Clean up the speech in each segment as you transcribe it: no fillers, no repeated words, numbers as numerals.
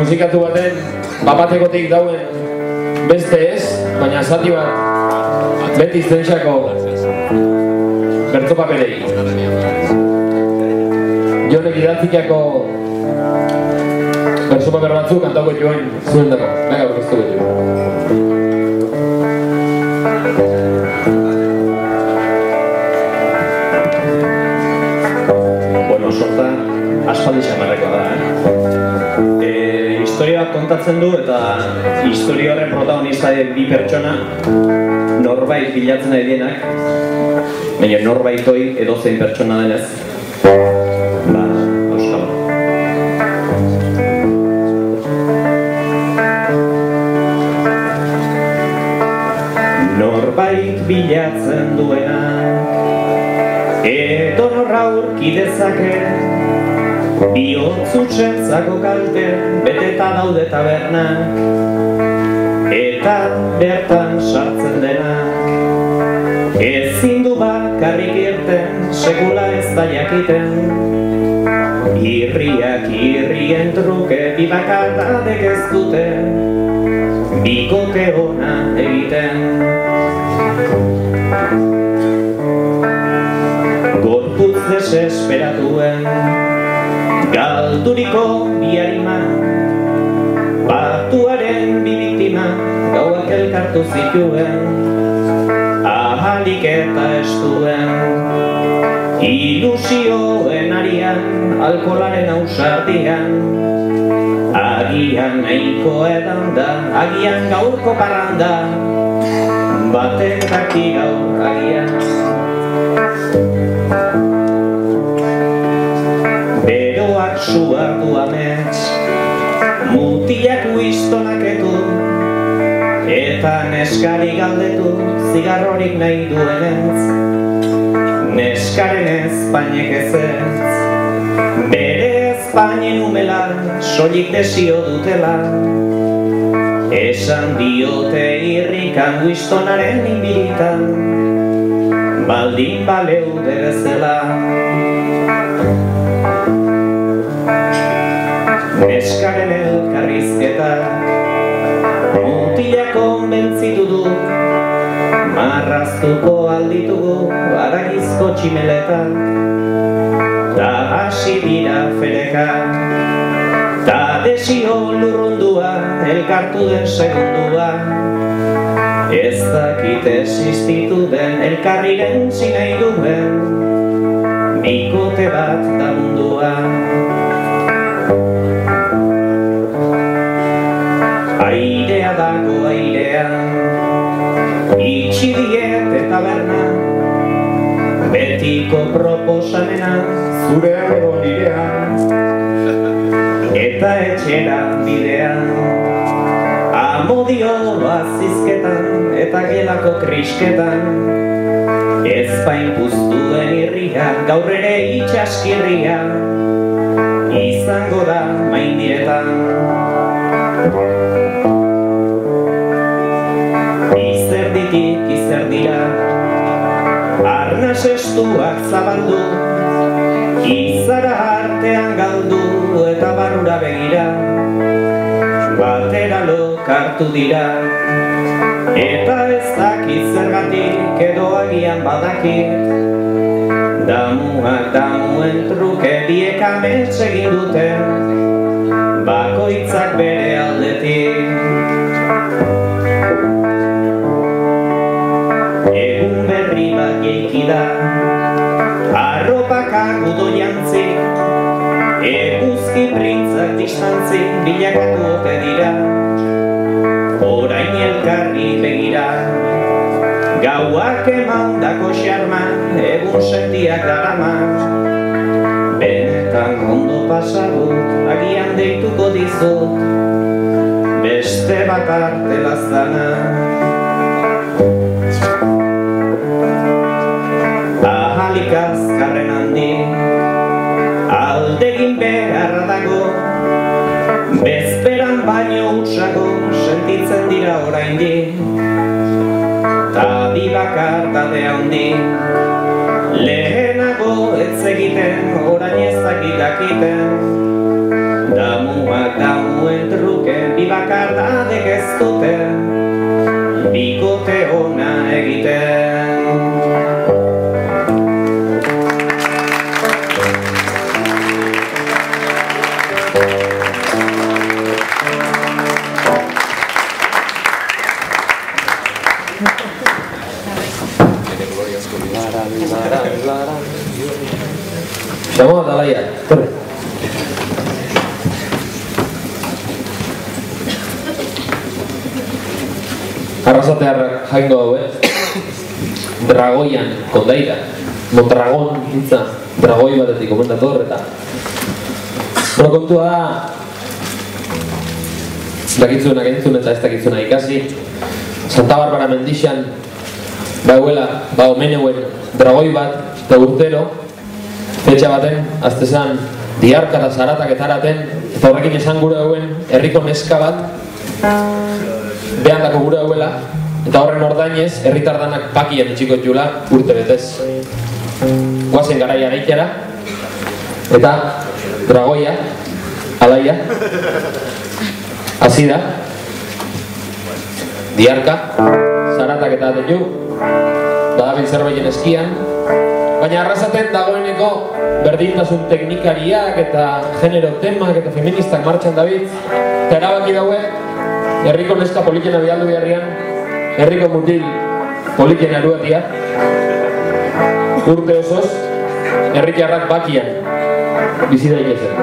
musikatu baten bapatekotik dauen beste ez, baina zati bat beti iztenxako bertso paperei. Jonek idatzikako bertso paper batzuk kantauko joan zuen dago. Venga, aurkeztu betu. Bueno, sorta aspaldi xamarreko da, Historia bat kontatzen du eta historia horren protagonista bi pertsona norbait bilatzen nahi dienak, baina norbaitoi edozein pertsona denez, euskal. Norbait bilatzen duena edonorra aurki dezake, bihotzuzentzako kalte beteta daude tabernak, eta bertan sartzen denak ezin du bakarrik irten, sekula ez da jakiten. Irriak irrien truke bi bakardadek ez dute bikote ona egiten. Gorputz desesperatuen galduriko bi harima, batuaren bi biktima gauak elkartu zituen, ahalik eta estuen. Ilusioen arian, alkoholaren ausardian, agian nahiko edan da, agian gaurko parranda, batek daki gaur agian. Beroak suartu amets, mutilak uistonaketu, eta neskari galdetu zigarrorik nahi duenez, neskaren ezpainek ezetz, bere ezpainen umela soilik desio dutela, esan diote irrikan uistonaren inbilitan, baldin baleude bezala. Neskaren elkarrizketa mutilak konbentzitu du, marraztuko alditugu haragizko tximeletan, ta hasi dira fereka, ta desio lurrundua elkartu den segundua, ez dakit existitu den elkarriren zinai duen, bikote bat da mundua. Airea dago airean, itxi diete taberna, betiko proposamena zure ero nirean, eta etxera bidean, amodio bazizketan eta gelako krisketan, ezpain puztuen irria, gaur ere itxaskirria, izango da maindietan. Izerditik izerdira, arnas estuak zabaldu, izara artean galdu eta barrura begira, batera lokartu dira, eta ez dakit zergatik edo agian badakit, damuak damuen truke biek amets egin dute, bakoitzak bere aldetik. Egun berri bat geiki da, arropak agudo jantzi, eguzki printzak distantzi bilakatu ote dira, orain elkarri begira, gauak emandako xarma, egun sentiak darama, benetan ondo pasabut, agian deituko dizut, beste bat arte laztana. Ahalik azkarren handi, aldegin beharra dago, bezperan baino utsago sentitzen dira oraindik, ta bi bakartate handi, lehenago ez egiten orain ez dakit dakiten, damuak damuen bikote ona egiten. Xamo eta Laia, torre. Arrasatearrak jaingo hau, Dragoian kondaira. Mondragon hitza, dragoi batetik komendatu horreta. Kontua da, dakitzuenak entzun eta ez dakitzuena ikasi. Santa Barbara mendixan, omeneuen dragoi bat, eta urtero, fetxa baten, aztezan, diarka eta zaratak etaraten, eta horrekin esan gure hauen herriko neska bat, behan dako gure hauela, eta horren ordainez, herritardanak pakian itxiko txula urte betez. Guazen garaia gaitara, eta dragoia, alaia, hasi da, diarka, zaratak eta atetu, badabil zerbaiten eskian, baina arrasaten dagoeneko berdintasun teknikariak eta genero temak eta feministak martxan dabil, eta erabaki daue, herriko neska politena bialdu beharrian, herriko mutil politena eruatia, urte osoz, herritarrak bakian bizi daitezen.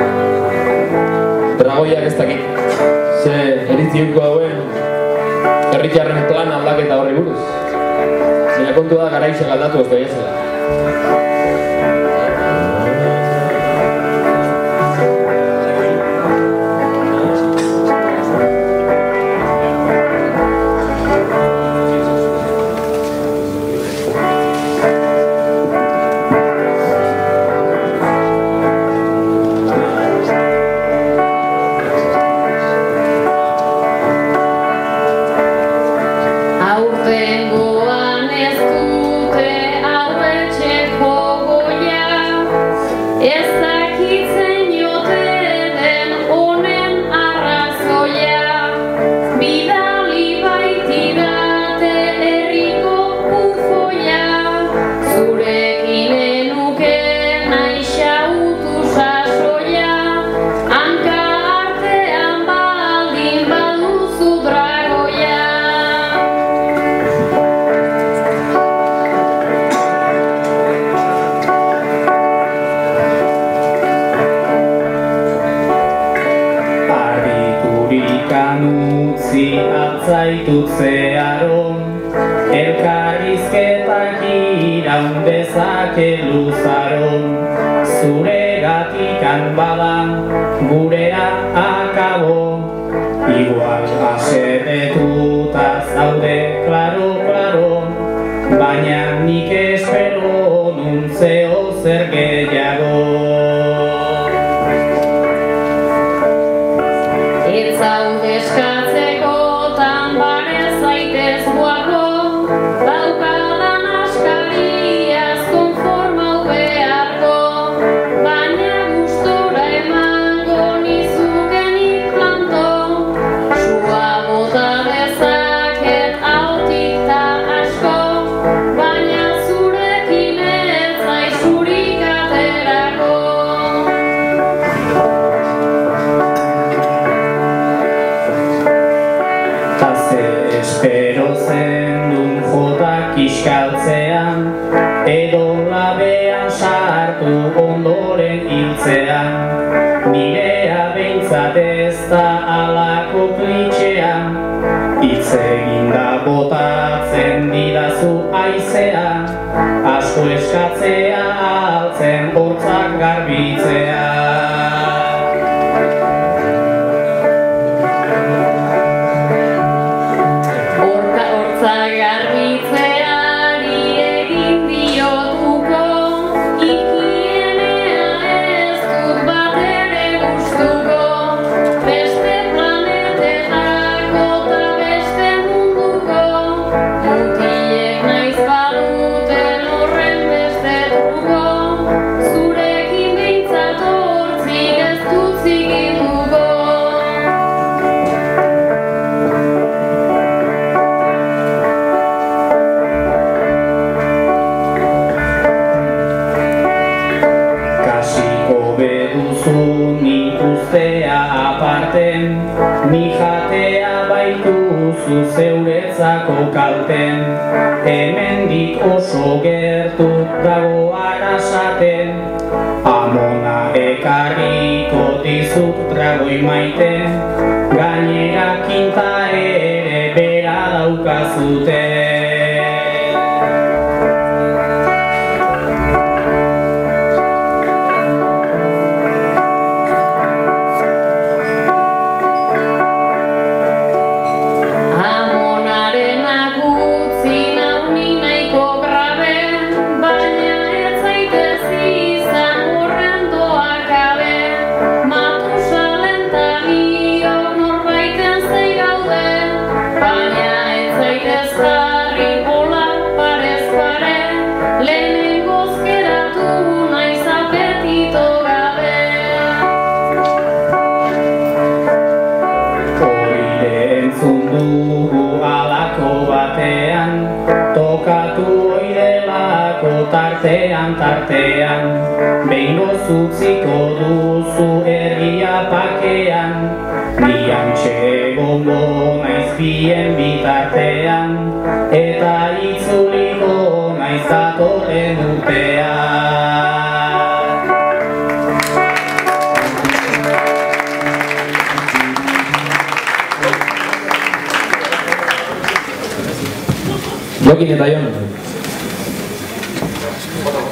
Dragoiak ez dakit, ze eritziuko dauen herritarren plan aldaketa horri buruz. Baina kontu da garaixe galdatu ez baiezela. Aurtengoan ez dute aurretxeko goia, ez dakitzen jote den honen arrazoia. Bidali baitidate herriko bufoia, zurekin enuke nahi xautu sasoia, hanka artean baldin baduzu dragoia. Utzi altzaitut zeharon, elkarrizketak iraun dezake luzaron. Zuregatikan badan gurea akabo, igual asedetuta zaude klaro, baina nik espero nuntzeo zer gehiago. Zaude eskatzekotan bare zaitez guapo, daukadan askariaz konformau beharko, baina gustora emango nizukenik planto, sua bota dezaket hautik ta asko, baina zurekin ez zaizurik aterako. Espero zendun jodak iskaltzean, edo labean sartu ondoren hiltzean. Nirea behintzat ez da alako klitxean, hitz eginda botatzen didazu aizean, asko eskatzea altzen hortzak garbitzea. Garbitzeari egin diotuko, ikienea ez dut bat ere gustuko, beste planetetako eta beste munduko, mutilek naiz baduten horren beste truko, zurekin behintzat esaten, ni jatea baituzu zeuretzako kalten, hemendik oso gertu dago Arasaten, Amona ekarriko dizut dragoi maite, gainera kinta ere bera daukazute. Tartean, behin gozutziko duzu herria pakean, biantxe egongo naiz bien bitartean, eta itzuliko naiz datorren urtean. Jokin eta Jon.